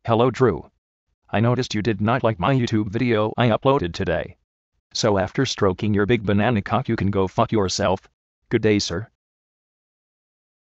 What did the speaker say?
Hello Drew. I noticed you did not like my YouTube video I uploaded today. So after stroking your big banana cock you can go fuck yourself. Good day, sir.